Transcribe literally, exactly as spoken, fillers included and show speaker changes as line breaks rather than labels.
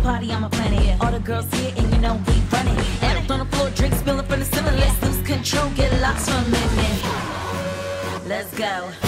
party, I'm a planet. All the girls here, and you know we run it. And on the floor, drinks spilling from the ceiling. Let's lose control, get lost for a minute. Let's go.